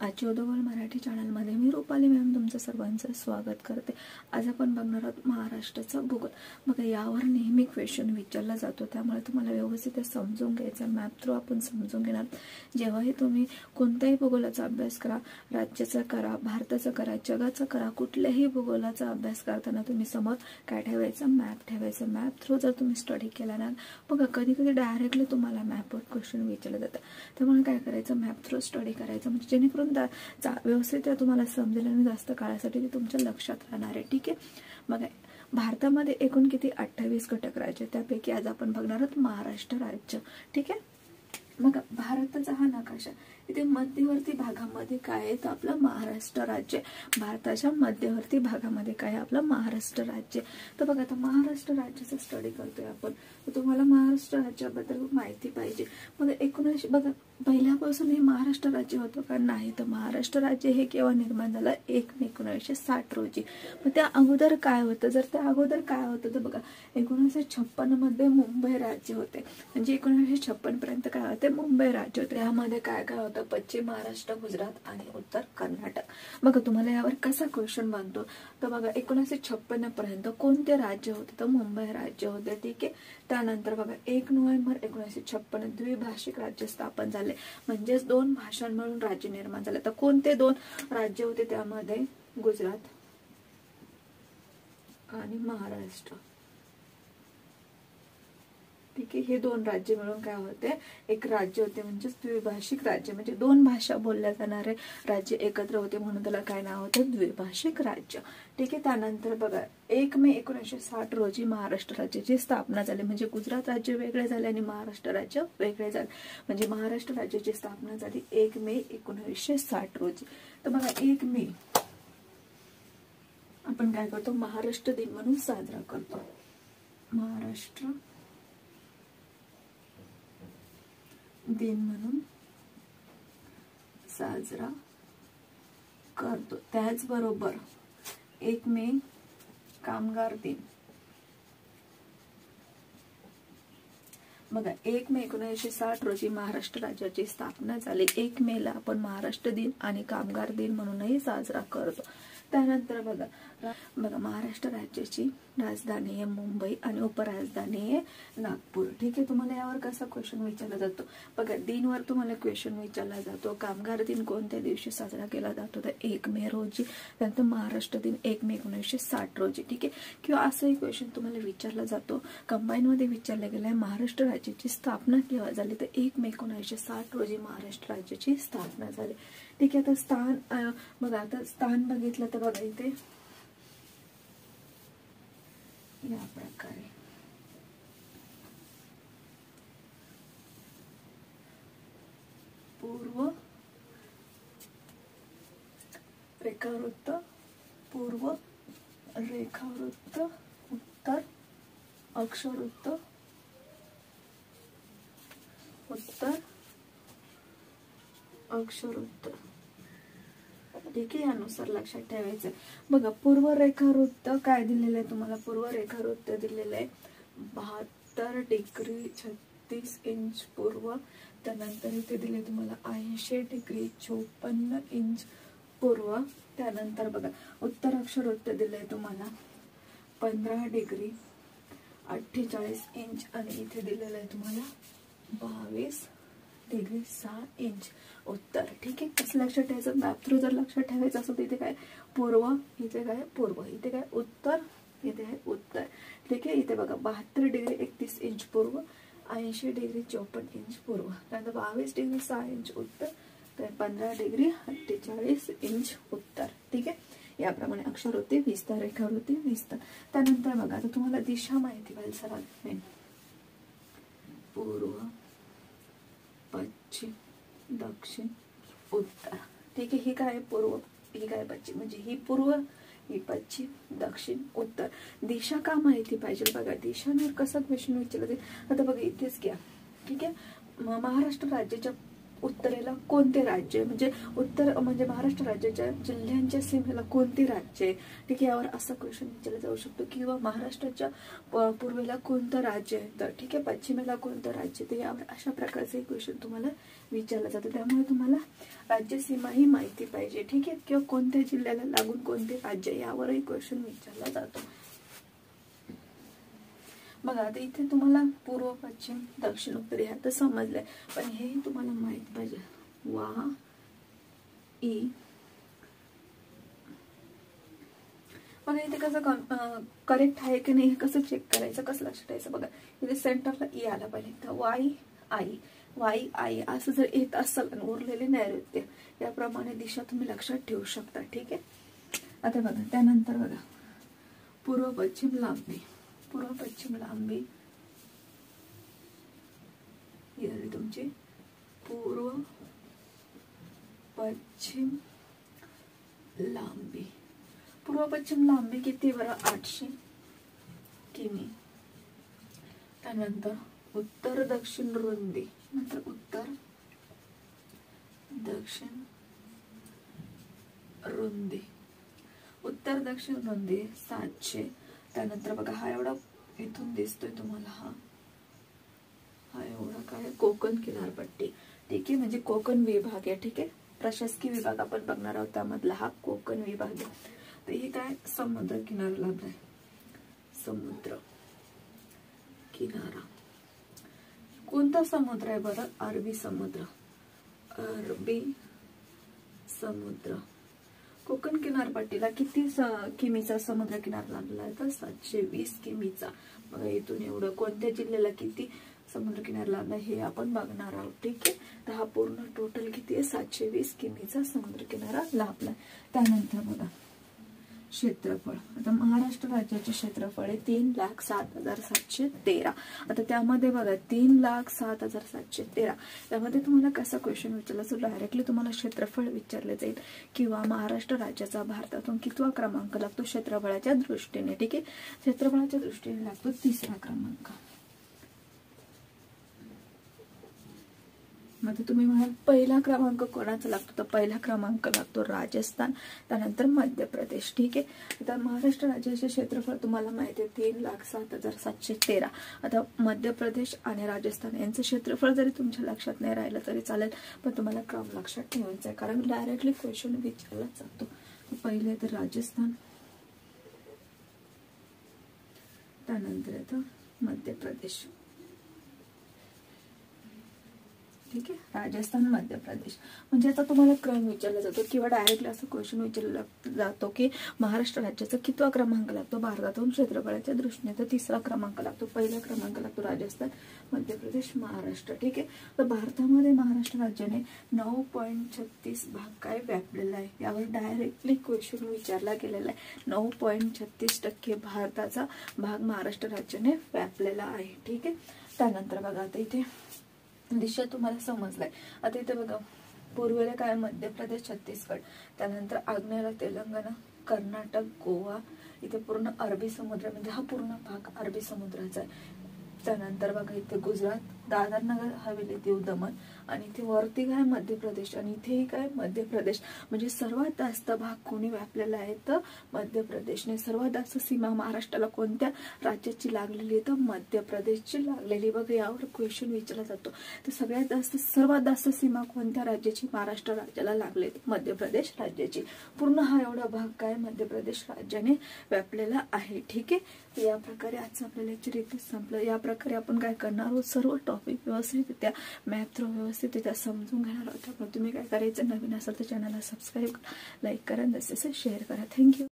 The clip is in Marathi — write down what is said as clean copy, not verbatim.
आजची उदगल मराठी चॅनलमध्ये मी रुपाली मॅम तुमचं सर्वांचं स्वागत करते। आज आपण बघणार आहोत महाराष्ट्राचा भूगोल। बघा यावर नेहमी क्वेश्चन विचारला जातो, त्यामुळे तुम्हाला व्यवस्थित समजून घ्यायचं, मॅप थ्रू आपण समजून घेणार। जेव्हाही तुम्ही कोणत्याही भूगोलाचा अभ्यास करा, राज्याचा करा, भारताचा करा, जगाचा करा, कुठल्याही भूगोलाचा अभ्यास करताना तुम्ही समोर काय ठेवायचं, मॅप ठेवायचं। मॅप थ्रू जर तुम्ही स्टडी केला ना, बघा कधी कधी डायरेक्टली तुम्हाला मॅपवर क्वेश्चन विचारले जातात, त्यामुळे काय करायचं, मॅप थ्रू स्टडी करायचं, म्हणजे जेणेकरून व्यवस्थित तुम्हाला समजेल आणि जास्त काळासाठी ते तुमच्या लक्षात राहणार आहे। ठीक आहे, बघा भारतामध्ये एकूण किती 28 घटक राज्य, त्यापैकी आज आपण बघणार आहोत महाराष्ट्र राज्य। ठीक आहे, मग भारताचा हा नकाशा, इथे मध्यवर्ती भागामध्ये काय आहे तर आपलं महाराष्ट्र राज्य। भारताच्या मध्यवर्ती भागामध्ये काय आपलं महाराष्ट्र राज्य। तर बघा आता महाराष्ट्र राज्याचा स्टडी करतोय आपण, तर तुम्हाला महाराष्ट्र राज्याबद्दल माहिती पाहिजे। मग 19 बघा पहिल्यापासून हे महाराष्ट्र राज्य होतं का नाही, तर महाराष्ट्र राज्य हे केव्हा निर्माण झालं, 1 मे 1960 रोजी। मग त्या अगोदर काय होतं, जर त्या अगोदर काय होतं तर बघा 1956 मध्ये मुंबई राज्य होते, म्हणजे 1956 पर्यंत काय होते, मुंबई राज्य होते। यामध्ये काय काय होतं, पश्चिम महाराष्ट्र, गुजरात आणि उत्तर कर्नाटक। बघा तुम्हाला यावर कसा क्वेश्चन बनतो, तर बघा 1956 पर्यंत कोणते राज्य होते, तर मुंबई राज्य होते। ठीक आहे, त्यानंतर बघा 1 नोव्हेंबर 1956 द्विभाषिक राज्य स्थापन झाले, म्हणजेच 2 भाषां मिळून राज्य निर्माण झाले। तर कोणते 2 राज्य होते, त्यामध्ये गुजरात आणि महाराष्ट्र। ठीक आहे, हे 2 राज्य मिळून काय होते, एक राज्य होते, म्हणजे द्विभाषिक राज्य, म्हणजे 2 भाषा बोलल्या जाणारे राज्य एकत्र होते, म्हणून त्याला काय नाव होतं, द्विभाषिक राज्य। ठीक आहे, त्यानंतर बघा 1 मे 1960 रोजी महाराष्ट्र राज्याची स्थापना झाली, म्हणजे गुजरात राज्य वेगळे झाले आणि महाराष्ट्र राज्य वेगळे झाले, म्हणजे महाराष्ट्र राज्याची स्थापना झाली 1 मे 1960 रोजी। तर बघा 1 मे आपण काय करतो, महाराष्ट्र दिन म्हणून साजरा करतो, महाराष्ट्र दिन म्हणून साजरा करतो। त्याचबरोबर 1 मे कामगार दिन। बघा 1 मे 1960 रोजी महाराष्ट्र राज्याची स्थापना झाली, 1 मे ला आपण महाराष्ट्र दिन आणि कामगार दिन म्हणूनही साजरा करतो। त्यानंतर बघा महाराष्ट्र राज्याची राजधानी आहे मुंबई आणि उपराजधानी आहे नागपूर। ठीक आहे, तुम्हाला यावर कसा क्वेश्चन विचारला जातो, बघा दिनवर तुम्हाला क्वेश्चन विचारला जातो, कामगार दिन कोणत्या दिवशी साजरा केला जातो, तर 1 मे रोजी, त्यानंतर महाराष्ट्र दिन 1 मे 1960 रोजी। ठीक आहे, किंवा असंही क्वेश्चन तुम्हाला विचारला जातो, कंबाईन मध्ये विचारलं गेलंय, महाराष्ट्र राज्याची स्थापना केव्हा झाली, तर 1 मे 1960 रोजी महाराष्ट्र राज्याची स्थापना झाली। ठीक आहे, आता स्थान बघा, आता स्थान बघितलं तर बघा इथे या प्रकारे पूर्व रेखावृत्त, पूर्व रेखावृत्त, उत्तर अक्षवृत्त, उत्तर अक्षवृत्त। ठीक आहे, यानुसार लक्षात ठेवायचं। बघा पूर्व रेखावृत्त काय दिलेलं आहे तुम्हाला, पूर्व रेखावृत्त दिलेलं आहे 72 डिग्री 36 इंच पूर्व, त्यानंतर इथे दिले तुम्हाला 80 डिग्री 54 इंच पूर्व। त्यानंतर बघा उत्तर अक्षवृत्त दिलंय तुम्हाला 15 डिग्री 48 इंच आणि इथे दिलेलं आहे तुम्हाला 22 डिग्री 6 इंच उत्तर। ठीक आहे, कसं लक्षात ठेवायचं, मॅप थ्रू जर लक्षात ठेवायचं असं, इथे काय पूर्व, इथे काय पूर्व, इथे काय उत्तर, इथे आहे उत्तर। ठीक आहे, इथे बघा 72 डिग्री 31 इंच पूर्व, 80 डिग्री 54 इंच पूर्व, त्यानंतर 22 डिग्री 6 इंच उत्तर, तर 15 डिग्री 48 इंच उत्तर। ठीक आहे, याप्रमाणे अक्षरवृत्ती विस्तार, रेखावृत्ती विस्तार। त्यानंतर बघा आता तुम्हाला दिशा माहिती पाहिजे सर्वात मेन, पूर्व पश्चिम दक्षिण उत्तर। ठीक आहे, ही काय पूर्व, ही काय पश्चिम, म्हणजे ही पूर्व, ही पश्चिम, दक्षिण, उत्तर। दिशा का माहिती पाहिजे, बघा दिशांवर कसा क्वेश्चन विचारला जाईल, आता बघा इथेच घ्या। ठीक आहे, महाराष्ट्र राज्याच्या उत्तरेला कोणते राज्य आहे, म्हणजे उत्तर म्हणजे महाराष्ट्र राज्याच्या जिल्ह्यांच्या सीमेला कोणती राज्य आहे, ठीक आहे, यावर असा क्वेश्चन विचारला जाऊ शकतो. किंवा महाराष्ट्राच्या पूर्वेला कोणतं राज्य आहे, तर ठीक आहे, पश्चिमेला कोणतं राज्य, तर यावर अशा प्रकारचे क्वेश्चन तुम्हाला विचारलं जातं. त्यामुळे तुम्हाला राज्य सीमा ही माहिती पाहिजे, ठीक आहे, किंवा कोणत्या जिल्ह्याला लागून कोणते राज्य यावरही क्वेश्चन विचारला जातो. बघा आता इथे तुम्हाला पूर्व, पश्चिम, दक्षिण, उत्तर ह्या तर समजलंय, पण हे तुम्हाला माहित पाहिजे. वा ई बघा इथे कसं करेक्ट आहे की नाही हे कसं चेक करायचं, कसं लक्षात ठेवायचं. बघा इथे सेंटरला ई आला पाहिजे, तर वाई आई असं जर येत असेल आणि उरलेले नैऋत्य याप्रमाणे दिशा तुम्ही लक्षात ठेवू शकता, ठीक आहे. आता बघा त्यानंतर बघा पूर्व पश्चिम लांबी ही झाली तुमची पूर्व पश्चिम लांबी. पूर्व पश्चिम लांबी किती बरं, 800 किमी. त्यानंतर उत्तर दक्षिण रुंदी, नंतर उत्तर दक्षिण रुंदी 700. त्यानंतर बघा हा एवढा इथून दिसतोय तुम्हाला, हा एवढा काय कोकण किनारपट्टी, ठीक आहे, म्हणजे कोकण विभाग आहे, ठीक आहे. प्रशासकीय विभाग आपण बघणार आहोत त्यामधला हा कोकण विभाग आहे. तर हे काय समुद्र किनारा लाभलाय, समुद्र किनारा. कोणता समुद्र आहे बरं, अरबी समुद्र. कोकण किनारपट्टीला किती किमीचा समुद्र किनारा लागला आहे, तर 720 किमीचा. बघा इथून एवढं कोणत्या जिल्ह्याला किती समुद्र किनारा लागला हे आपण बघणार आहोत, ठीक आहे. तर हा पूर्ण टोटल किती आहे, 720 किमीचा समुद्र किनारा लाभलाय. त्यानंतर बघा क्षेत्रफळ. आता महाराष्ट्र राज्याचे क्षेत्रफळ आहे 3,07,713. आता त्यामध्ये बघा 3,07,713 त्यामध्ये तुम्हाला कसा क्वेश्चन विचारला तर डायरेक्टली तुम्हाला क्षेत्रफळ विचारले जाईल, किंवा महाराष्ट्र राज्याचा भारतातून कितवा क्रमांक लागतो क्षेत्रफळाच्या दृष्टीने, ठीक आहे. क्षेत्रफळाच्या दृष्टीने लागतो 3रा क्रमांक. मग तुम्ही म्हणाल पहिला क्रमांक कोणाचा लागतो, तर पहिला क्रमांक लागतो राजस्थान, त्यानंतर मध्य प्रदेश, ठीक आहे. आता महाराष्ट्र राज्याचे क्षेत्रफळ तुम्हाला माहिती आहे 3,07,713. आता मध्य प्रदेश आणि राजस्थान यांचं क्षेत्रफळ जरी तुमच्या लक्षात नाही राहिलं तरी चालेल, पण तुम्हाला क्रम लक्षात ठेवायचा आहे, कारण डायरेक्टली क्वेश्चन विचारला जातो. पहिले तर राजस्थान, त्यानंतर येतं मध्य प्रदेश, ठीक आहे. राजस्थान, मध्य प्रदेश. म्हणजे आता तुम्हाला क्रम विचारला जातो, किंवा डायरेक्टली असं क्वेश्चन विचारला जातो की महाराष्ट्र राज्याचा कितवा क्रमांक लागतो भारतातून क्षेत्रफळाच्या दृष्टीने, तर 3रा क्रमांक लागतो. पहिला क्रमांक लागतो राजस्थान, मध्य प्रदेश, महाराष्ट्र, ठीक आहे. तर भारतामध्ये महाराष्ट्र राज्याने 9.36 भाग काय व्यापलेला आहे, यावर डायरेक्टली क्वेश्चन विचारला गेलेला आहे. 9.36% भारताचा भाग महाराष्ट्र राज्याने व्यापलेला आहे, ठीक आहे. त्यानंतर बघा आता इथे दिशा तुम्हाला समजलाय. आता इथे बघा पूर्वेला काय मध्य प्रदेश, छत्तीसगड, त्यानंतर आग्नेयला तेलंगणा, कर्नाटक, गोवा. इथे पूर्ण अरबी समुद्र, म्हणजे हा पूर्ण भाग अरबी समुद्राचा आहे. त्यानंतर बघा इथे गुजरात, दादर नगर हवेली, दीव दमण, आणि इथे वरती काय मध्य प्रदेश, आणि इथेही काय मध्य प्रदेश. म्हणजे सर्वात जास्त भाग कोणी व्यापलेला आहे तर मध्य प्रदेशने. सर्वात जास्त सीमा महाराष्ट्राला कोणत्या राज्याची लागलेली आहे तर मध्य प्रदेशची लागलेली. बघा यावर क्वेश्चन विचारला जातो, तर सर्वात जास्त सीमा कोणत्या राज्याची महाराष्ट्र राज्याला लागले, मध्य प्रदेश राज्याची. पूर्ण हा एवढा भाग काय मध्य प्रदेश राज्याने व्यापलेला आहे, ठीक आहे. या प्रकारे आजचं आपलं लेक्चर इथे संपलं. या प्रकारे आपण काय करणार आहोत, सर्व टॉपिक व्यवस्थितरित्या मॅथ थ्रू व्यवस्थितरित्या समजून घेणार आहोत. त्यामुळे तुम्ही काय करायचं, नवीन असेल तर चॅनलला सबस्क्राईब करा, लाईक करा, जसे शेअर करा. थँक्यू.